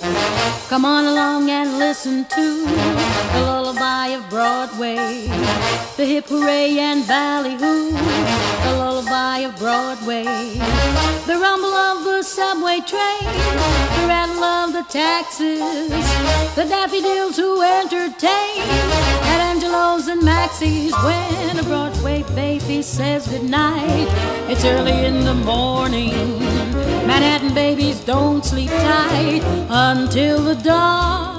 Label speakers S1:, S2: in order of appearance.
S1: Come on along and listen to the lullaby of Broadway, the hip hooray and ballyhoo, the lullaby of Broadway, the rumble of the subway train, the rattle of the taxis, the daffodils who entertain at Angelo's and Maxie's. When a Broadway baby says goodnight, it's early in the morning. Manhattan babies don't sleep tight until the dawn.